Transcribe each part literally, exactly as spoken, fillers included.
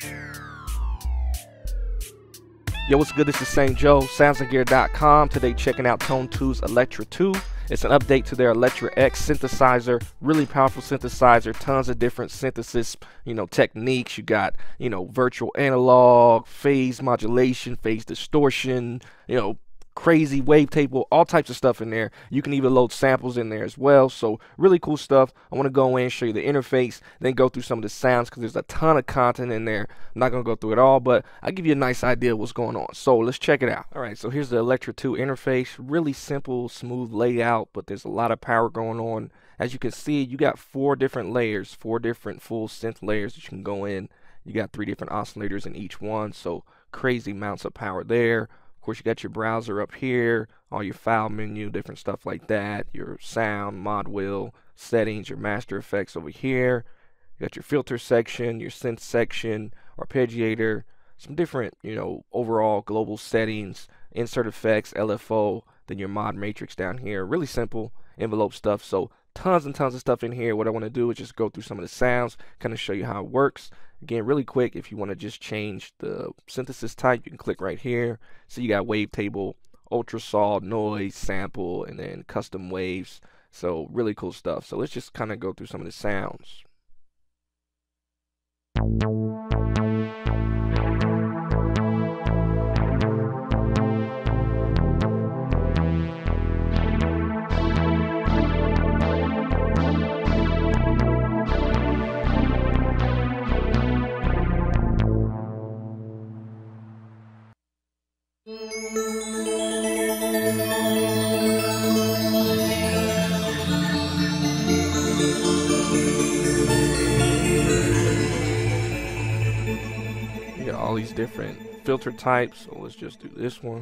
Yo, what's good? This is Saint Joe, sounds and gear dot com. Today checking out Tone two's Electra two. It's an update to their Electra X synthesizer. Really powerful synthesizer, tons of different synthesis, you know, techniques. You got, you know, virtual analog, phase modulation, phase distortion, you know, crazy wavetable, all types of stuff in there. You can even load samples in there as well. So really cool stuff. I want to go in and show you the interface, then go through some of the sounds because there's a ton of content in there. I'm not going to go through it all, but I'll give you a nice idea of what's going on. So let's check it out. All right, so here's the Electra two interface. Really simple, smooth layout, but there's a lot of power going on. As you can see, you got four different layers, four different full synth layers that you can go in. You got three different oscillators in each one, so crazy amounts of power there. Of course, you got your browser up here, all your file menu, different stuff like that, your sound, mod wheel, settings, your master effects over here. You got your filter section, your synth section, arpeggiator, some different, you know, overall global settings, insert effects, L F O, then your mod matrix down here. Really simple envelope stuff. So tons and tons of stuff in here. What I want to do is just go through some of the sounds, kind of show you how it works. Again, really quick, if you want to just change the synthesis type, you can click right here. So you got wavetable, ultrasaw, noise, sample, and then custom waves. So really cool stuff. So let's just kind of go through some of the sounds. You got all these different filter types, so let's just do this one.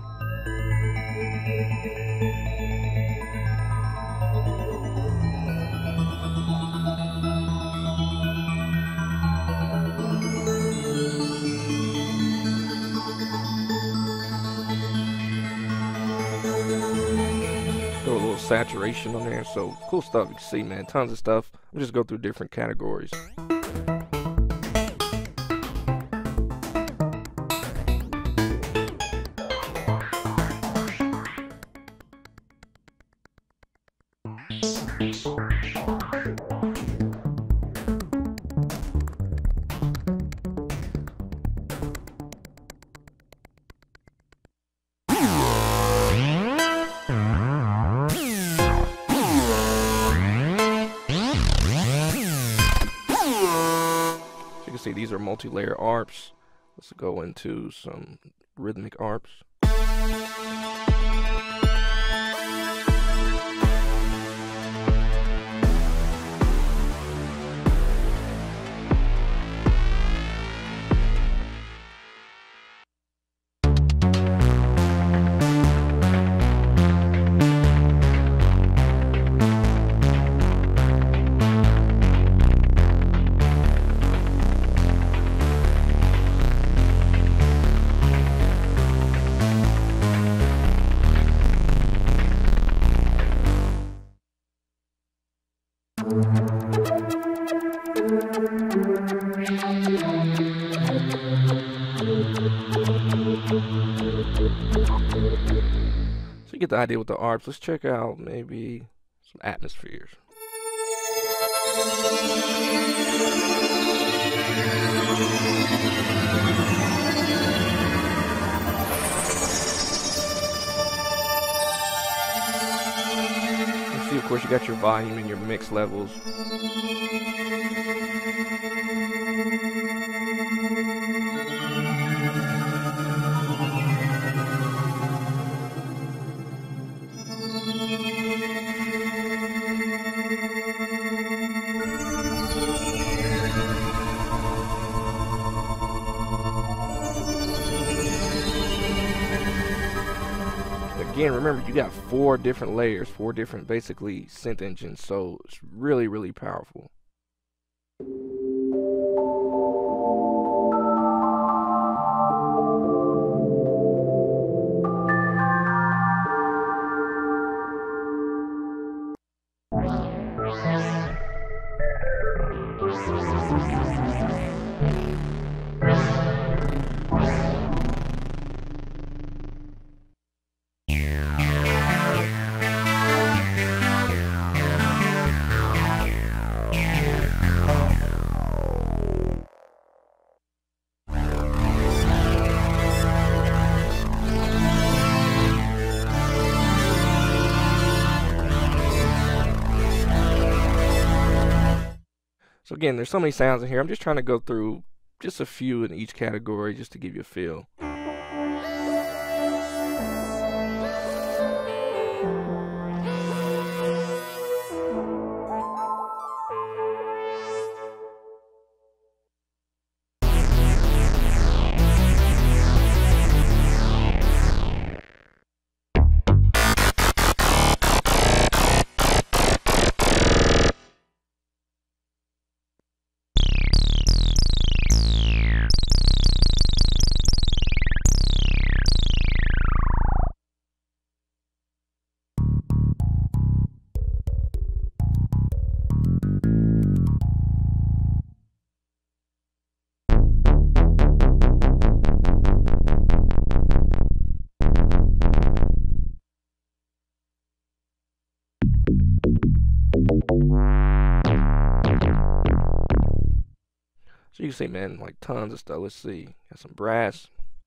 Throw a little saturation on there, so cool stuff. You can see, man, tons of stuff. We'll just go through different categories. You can see these are multi-layer A R Ps. Let's go into some rhythmic A R Ps. So you get the idea with the A R Ps. Let's check out maybe some atmospheres. You see, of course, you got your volume and your mix levels. Again, remember, you got four different layers, four different basically synth engines, so it's really, really powerful. Right. again, there's so many sounds in here. I'm just trying to go through just a few in each category just to give you a feel. So you can see, man, like tons of stuff. Let's see. Got some brass.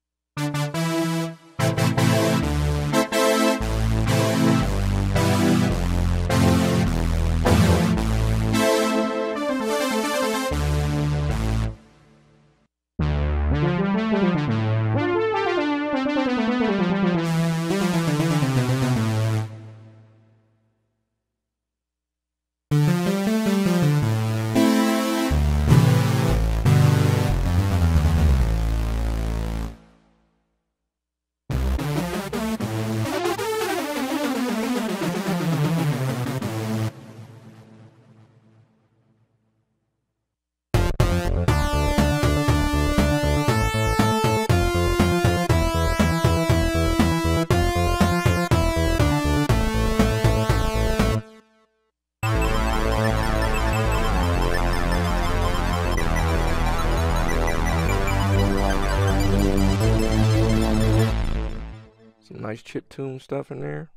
Some nice chip tune stuff in there.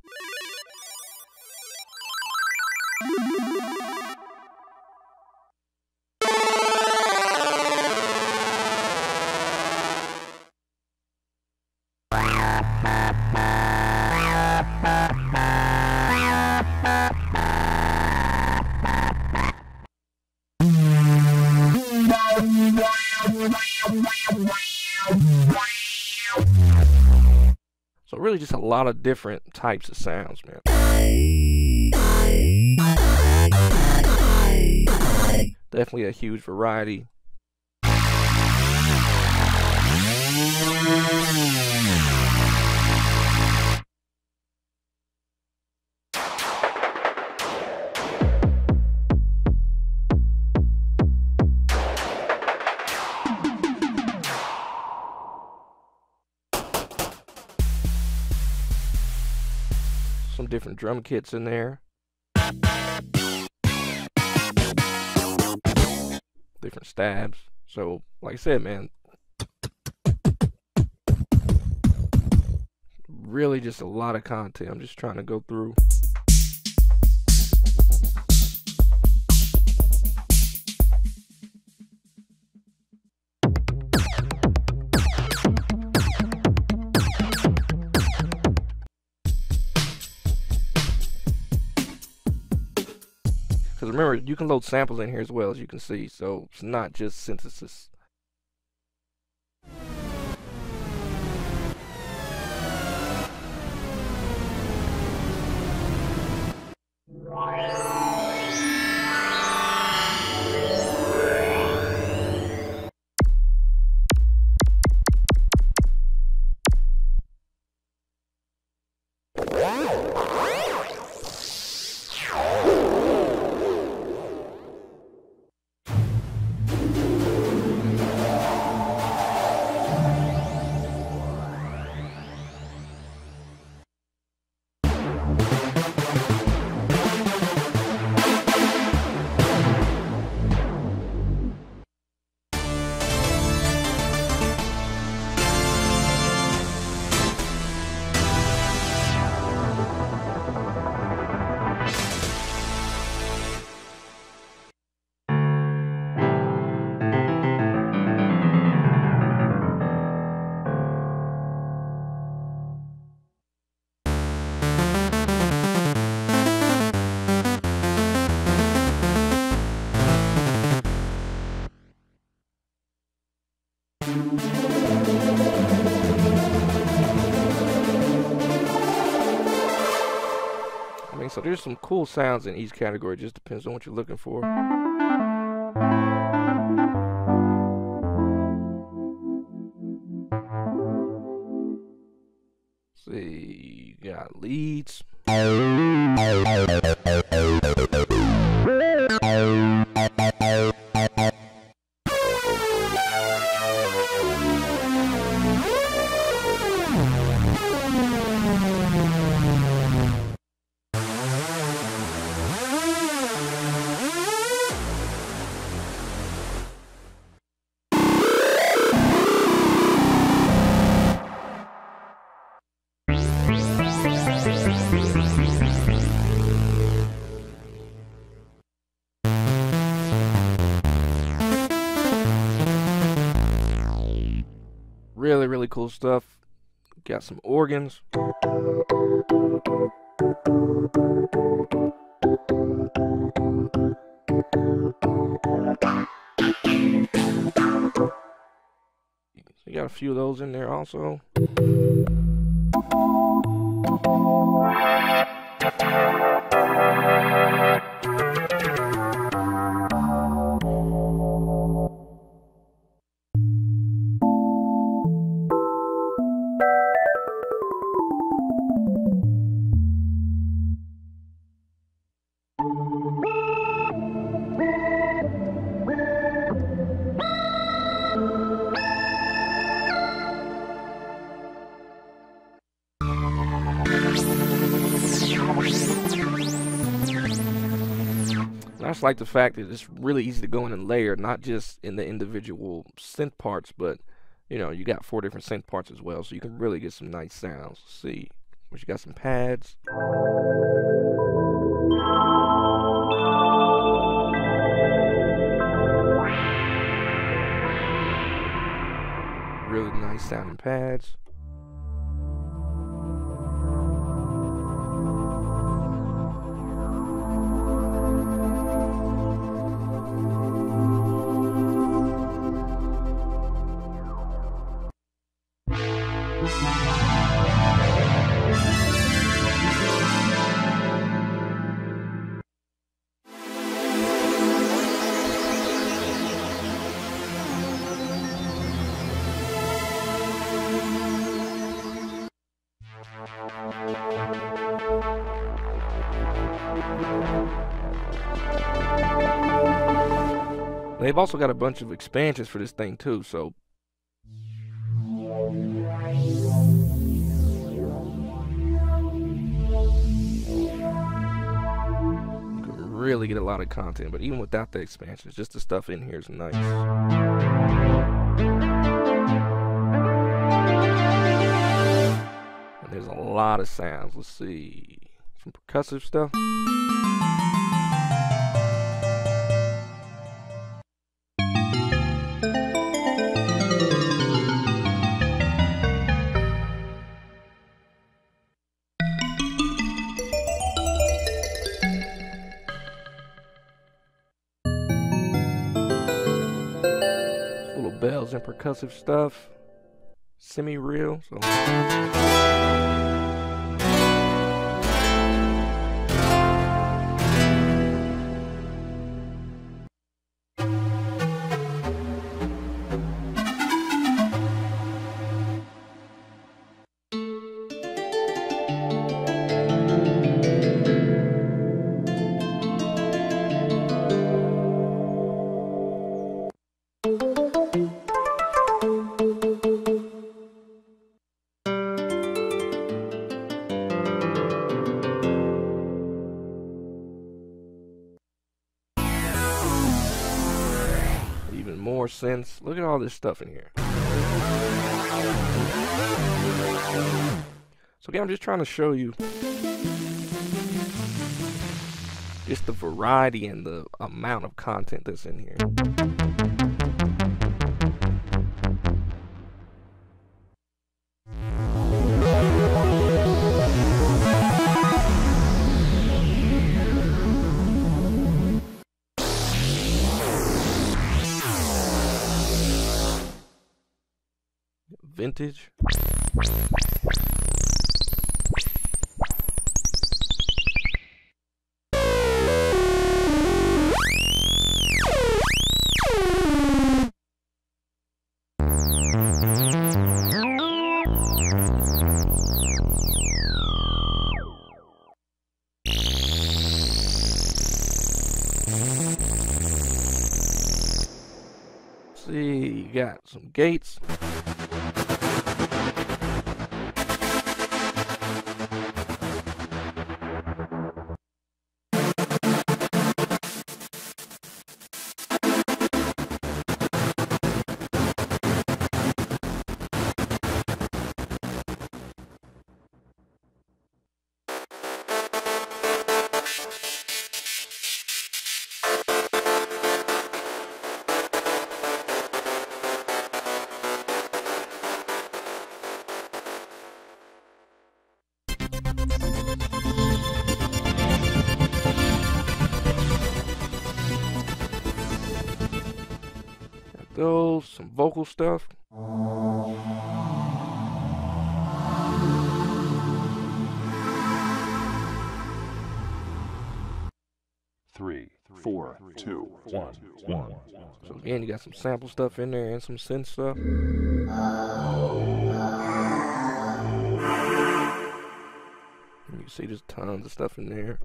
So really just a lot of different types of sounds, man. Definitely a huge variety. Some different drum kits in there. Different stabs. So, like I said, man, really just a lot of content. I'm just trying to go through. Because remember, you can load samples in here as well, as you can see, so it's not just synthesis. I mean, so there's some cool sounds in each category. It just depends on what you're looking for. Let's see, you got leads. Really, really cool stuff. Got some organs. You got a few of those in there also. I just like the fact that it's really easy to go in and layer, not just in the individual synth parts, but you know, you got four different synth parts as well, so you can really get some nice sounds. Let's see, but you got some pads. Really nice sounding pads. They've also got a bunch of expansions for this thing too, so you can really get a lot of content. But even without the expansions, just the stuff in here is nice. And there's a lot of sounds. Let's see, some percussive stuff. Bells and percussive stuff, semi-real. So. More synths. Look at all this stuff in here. So again, I'm just trying to show you just the variety and the amount of content that's in here. vintage. See, you got some gates. Those, some vocal stuff. Three, four, two, one, one. So again, you got some sample stuff in there and some synth stuff. And you can see there's tons of stuff in there.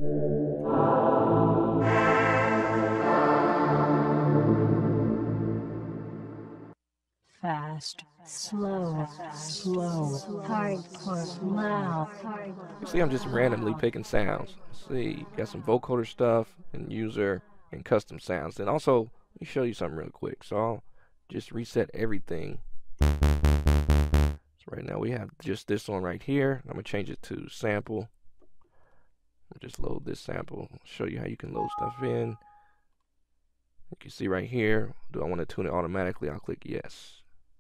Fast, slow, slow, hardcore, loud. You see, I'm just randomly picking sounds. See, you got some vocoder stuff and user and custom sounds. And also, let me show you something real quick. So I'll just reset everything. So right now we have just this one right here. I'm gonna change it to sample. I'll just load this sample. Show you how you can load stuff in. You can see right here. Do I want to tune it automatically? I'll click yes.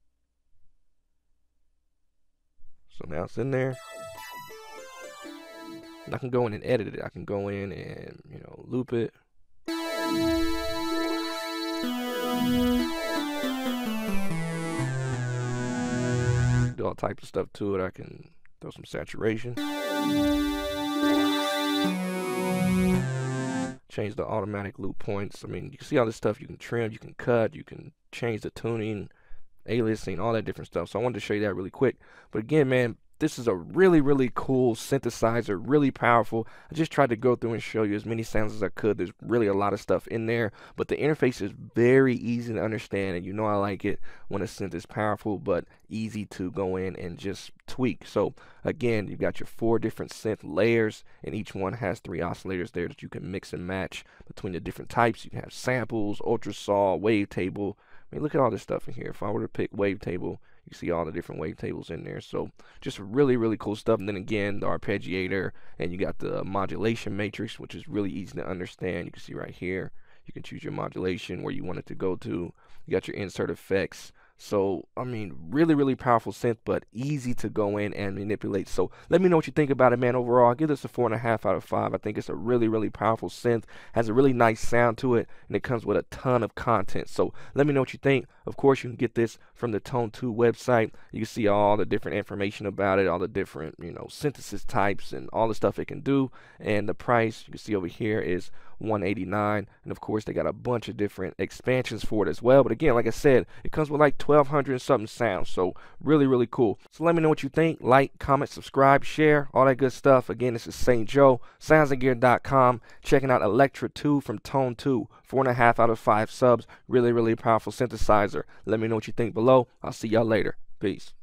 So now it's in there. And I can go in and edit it. I can go in and, you know, loop it. Do all types of stuff to it. I can throw some saturation. Change the automatic loop points. I mean, you can see all this stuff you can trim, you can cut, you can change the tuning, aliasing, all that different stuff. So I wanted to show you that really quick. But again, man, this is a really, really cool synthesizer, really powerful. I just tried to go through and show you as many sounds as I could. There's really a lot of stuff in there, but the interface is very easy to understand, and you know I like it when a synth is powerful, but easy to go in and just tweak. So again, you've got your four different synth layers, and each one has three oscillators there that you can mix and match between the different types. You can have samples, ultrasaw, wavetable. I mean, look at all this stuff in here. If I were to pick wavetable, you see all the different wavetables in there. So just really, really cool stuff. And then again, the arpeggiator, and you got the modulation matrix, which is really easy to understand. You can see right here, you can choose your modulation, where you want it to go to. You got your insert effects. So, I mean, really, really powerful synth, but easy to go in and manipulate. So let me know what you think about it, man. Overall, I'll give this a four and a half out of five. I think it's a really, really powerful synth, has a really nice sound to it, and it comes with a ton of content. So let me know what you think. Of course, you can get this from the Tone two website. You can see all the different information about it, all the different, you know, synthesis types and all the stuff it can do. And the price you can see over here is one eighty-nine, and of course they got a bunch of different expansions for it as well. But again, like I said, it comes with like twelve hundred and something sounds, so really, really cool. So let me know what you think. Like, comment, subscribe, share, all that good stuff. Again, this is Saint Joe, sounds and gear dot com, checking out Electra two from Tone two. Four and a half out of five subs. Really, really powerful synthesizer. Let me know what you think below. I'll see y'all later. Peace.